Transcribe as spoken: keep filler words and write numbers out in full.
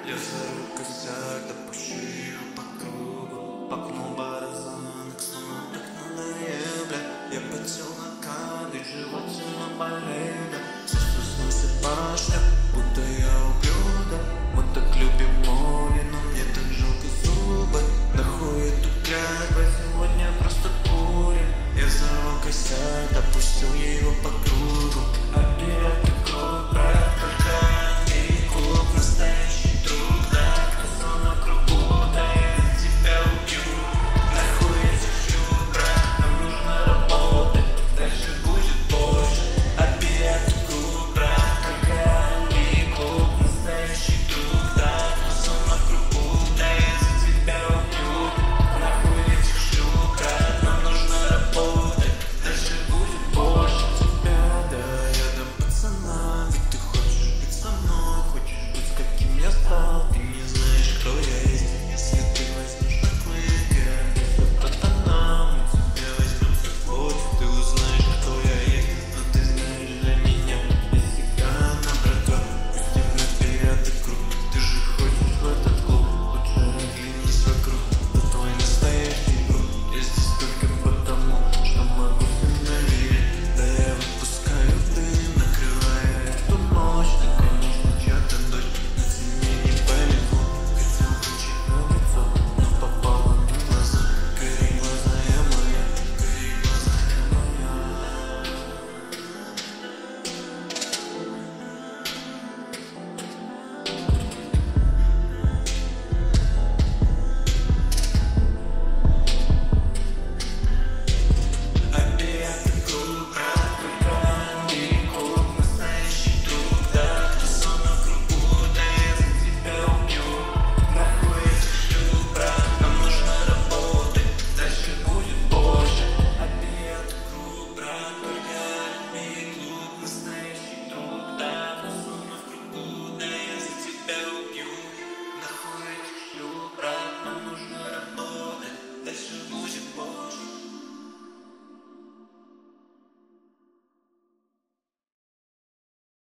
Я зарыл косяк, допущу ее по кругу. Пакнул баразанок, снова так надоел, бля. Я потел на камень, живот сильно болел, бля. Чувствую снился башня, будто я ублюдок. Мы так любим море, но мне так жалко зубы. Нахуй эту грязь, бля, сегодня просто курим. Я взорвал косяк, допустил его по